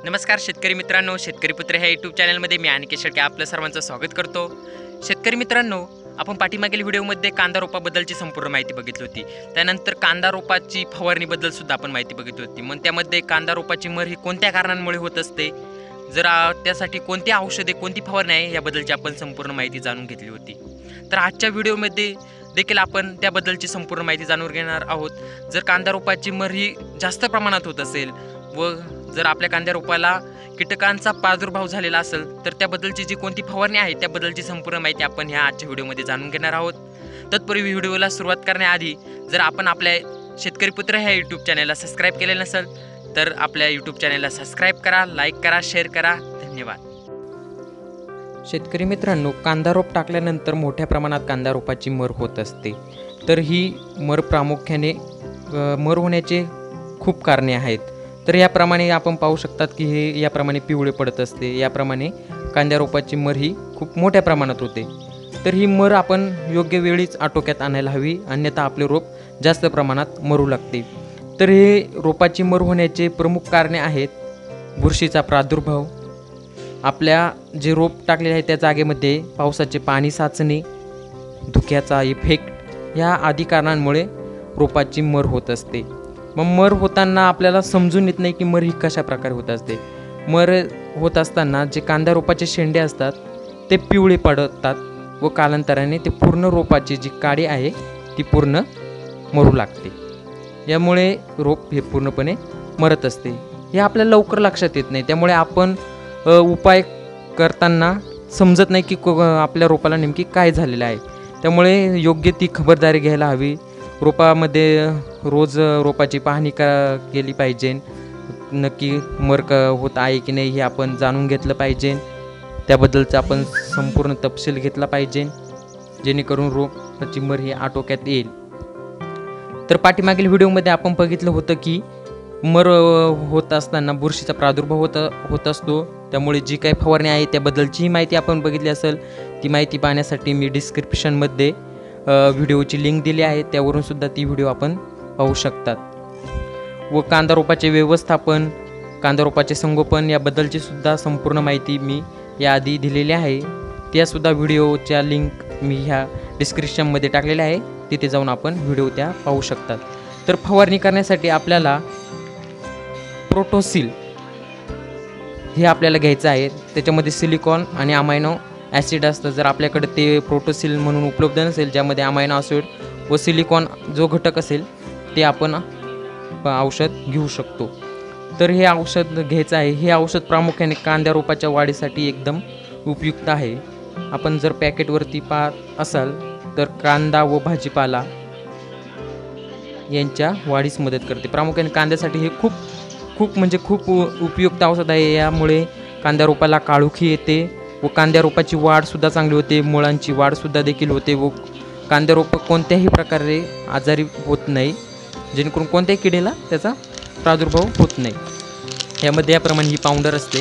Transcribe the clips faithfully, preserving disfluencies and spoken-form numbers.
नमस्कार शेतकरी मित्रांनो, शेतकरी पुत्र ह्या यूट्यूब चॅनलमध्ये मी अनिकेत शेळके आपलं सर्वांचं स्वागत करतो। शेतकरी मित्रांनो, आपण पाठीमागील व्हिडिओमध्ये कांदा रोपाबद्दलची संपूर्ण माहिती बघितली होती। त्यानंतर कांदा रोपाची फवारणीबद्दल सुद्धा आपण माहिती बघितली होती। मग त्यामध्ये कांदा रोपाची मर ही कोणत्या कारणांमुळे होत असते, जर त्यासाठी कोणती औषधे कोणती फवारणी आहे याबद्दलची आपण संपूर्ण माहिती जाणून घेतली होती। तर आजच्या व्हिडिओमध्ये देखील आपण त्याबद्दलची संपूर्ण माहिती जाणून घेणार आहोत। जर कांदा रोपाची मर ही जास्त प्रमाणात होत असेल व जर आपल्या कांदा रोपाला कीटकांचा प्रादुर्भाव झालेला असेल तर त्याबद्दलची जी कोणती फवारणी आहे त्याबद्दलची संपूर्ण माहिती आपण ह्या आजच्या व्हिडिओमध्ये जाणून घेणार आहोत। तत्पूर्वी व्हिडिओला सुरुवात करण्याआधी जर आपण आपल्या शेतकरी पुत्र ह्या यूट्यूब चॅनलला सबस्क्राईब केले नसेल तर आपल्या यूट्यूब चॅनलला सबस्क्राईब करा, लाईक करा, शेअर करा। धन्यवाद। शेतकरी मित्रांनो, कांदा रोप टाकल्यानंतर मोठ्या प्रमाणात कांदा रोपाची मर होत असते। तर ही मर प्रामुख्याने मर होण्याचे खूप कारणे आहेत। तर याप्रमाणे आपण पाहू शकतात की हे याप्रमाणे पिवळे पडत असते। याप्रमाणे कांदा रोपाची मर ही खूप मोठ्या प्रमाणात होते। तर ही मर आपण योग्य वेळीच आटोक्यात आणायला हवी, अन्यथा आपले रोप जास्त प्रमाणात मरू लागते। तर हे रोपाची मर होण्याचे प्रमुख कारणे आहेत बुरशीचा प्रादुर्भाव, आपल्या जे रोप टाकलेले आहे त्या जागेमध्ये पावसाचे पाणी साचणे, धुक्याचा इफेक्ट, या आदी कारणांमुळे रोपाची मर होत असते। मग मर होताना आपल्याला समजून येत नाही की मर ही कशा प्रकारे होत असते। मर होत असताना जे कांदा रोपाचे शेंडे असतात ते पिवळे पडतात व कालांतराने ते पूर्ण रोपाची जी काडी आहे ती पूर्ण मरू लागते। यामुळे रोप हे पूर्णपणे मरत असते। हे आपल्याला लवकर लक्षात येत नाही, त्यामुळे आपण उपाय करताना समजत नाही की आपल्या रोपाला नेमकी काय झालेलं आहे। त्यामुळे योग्य ती खबरदारी घ्यायला हवी। रोपामध्ये रोज रोपाची पाहणी का केली पाहिजे, नक्की मर क होत आहे की नाही हे आपण जाणून घेतलं पाहिजे। त्याबद्दलचा आपण संपूर्ण तपशील घेतला पाहिजे, जेणेकरून रोपाची मर ही आटोक्यात येईल। तर पाठीमागील व्हिडिओमध्ये आपण बघितलं होतं की मर होत असताना बुरशीचा प्रादुर्भाव होत होत असतो। त्यामुळे जी काही फवारणी आहे त्याबद्दलची माहिती आपण बघितली असेल, ती माहिती पाहण्यासाठी मी डिस्क्रिप्शनमध्ये व्हिडिओची लिंक दिली आहे, त्यावरून सुद्धा ती व्हिडिओ आपण पाहू शकतात। व कांदा रोपाचे व्यवस्थापन, कांदा रोपाचे संगोपन याबद्दलची सुद्धा संपूर्ण माहिती मी याआधी दिलेली आहे। त्यासुद्धा व्हिडिओच्या लिंक मी ह्या डिस्क्रिप्शनमध्ये टाकलेल्या आहे, तिथे जाऊन आपण व्हिडिओ त्या पाहू शकतात। तर फवारणी करण्यासाठी आपल्याला प्रोटोसिल हे आपल्याला घ्यायचं आहे। त्याच्यामध्ये सिलिकॉन आणि अमायनो ॲसिड असतं। जर आपल्याकडे ते प्रोटोसिल म्हणून उपलब्ध नसेल, ज्यामध्ये अमायनो ॲसिड व सिलिकॉन जो घटक असेल ते आपण औषध घेऊ शकतो। तर हे औषध घ्यायचं आहे। हे औषध प्रामुख्याने कांदा रोपाच्या वाढीसाठी एकदम उपयुक्त आहे। आपण जर पॅकेटवरती पाहत असाल तर कांदा व भाजीपाला यांच्या वाढीस मदत करते। प्रामुख्याने कांद्यासाठी हे खूप खूप म्हणजे खूप उपयुक्त औषध आहे। यामुळे कांदा रोपाला काळोखी येते व कांदा रोपाची वाढसुद्धा चांगली होते, मुळांची वाढसुद्धा देखील होते व कांदा रोप कोणत्याही प्रकारे आजारी होत नाही, जेणेकरून कोणत्याही किडीला त्याचा प्रादुर्भाव होत नाही। यामध्ये याप्रमाणे ही पावडर असते।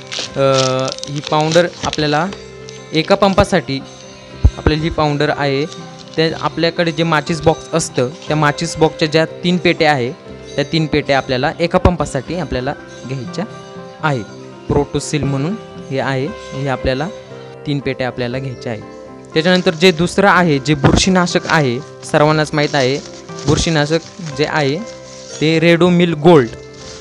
ही पावडर आपल्याला एका पंपासाठी आपल्याला ही पावडर आहे त्या आपल्याकडे जे माचीस बॉक्स असतं त्या माचीस बॉक्सच्या ज्या तीन पेट्या आहे त्या तीन पेट्या आपल्याला एका पंपासाठी आपल्याला घ्यायच्या आहेत। प्रोटोसिल म्हणून हे आहे, हे आपल्याला तीन पेट्या आपल्याला घ्यायच्या आहे। त्याच्यानंतर जे दुसरं आहे जे बुरशीनाशक आहे, सर्वांनाच माहीत आहे बुरशीनाशक जे आहे ते रेडोमिल गोल्ड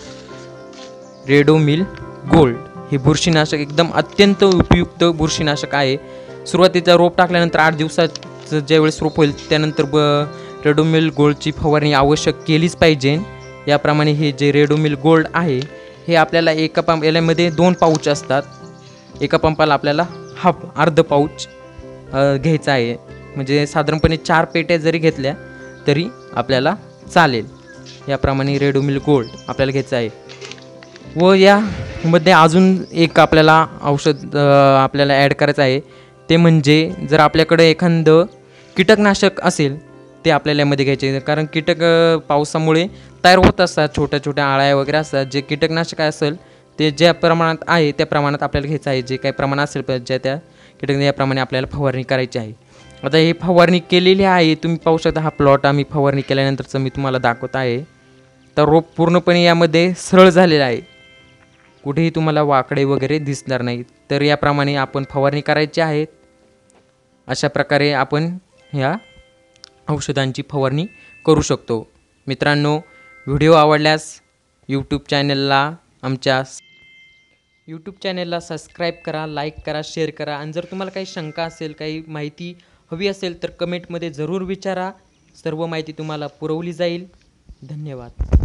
रेडोमिल गोल्ड हे बुरशीनाशक एकदम अत्यंत उपयुक्त बुरशीनाशक आहे। सुरुवातीचा रोप टाकल्यानंतर आठ दिवसाचं ज्यावेळेस रोप होईल त्यानंतर ब रेडोमिल गोल्डची फवारणी आवश्यक केलीच पाहिजे। याप्रमाणे हे जे रेडोमिल गोल्ड आहे हे आपल्याला एका पंप यामध्ये दोन पाऊच असतात। एका पंपाला आपल्याला हाफ अर्ध पाऊच घ्यायचा आहे, म्हणजे साधारणपणे चार पेट्या जरी घेतल्या तरी आपल्याला चालेल। याप्रमाणे रेडोमिल गोल्ड आपल्याला घ्यायचं आहे। व यामध्ये अजून एक आपल्याला औषध आपल्याला ॲड करायचं आहे, ते म्हणजे जर आपल्याकडे एखादं कीटकनाशक असेल ते आपल्याला यामध्ये घ्यायचे, कारण कीटक पावसामुळे तयार होत असतात, छोट्या छोट्या आळ्या वगैरे असतात। जे कीटकनाशक असेल ते ज्या प्रमाणात आहे त्या प्रमाणात आपल्याला घ्यायचं आहे, जे काही प्रमाण असेल ज्या त्या कीटक याप्रमाणे आपल्याला फवारणी करायची आहे। आता ही फवारणी केलेली आहे, तुम्ही पाहू शकता हा प्लॉट आम्ही फवारणी केल्यानंतरचं मी तुम्हाला दाखवत आहे। तर रोप पूर्णपणे यामध्ये सरळ झालेला आहे, कुठेही तुम्हाला वाकडे वगैरे दिसणार नाही. तर याप्रमाणे आपण फवारणी करायची आहेत. अशा प्रकारे आपण ह्या औषधांची फवारणी करू शकतो. मित्रांनो, व्हिडिओ आवडल्यास यूट्यूब चॅनलला आमच्या यूट्यूब चॅनलला सबस्क्राईब करा, लाईक करा, शेअर करा. आणि जर तुम्हाला काही शंका असेल, काही माहिती हवी असेल तर कमेंटमध्ये जरूर विचारा. सर्व माहिती तुम्हाला पुरवली जाईल. धन्यवाद.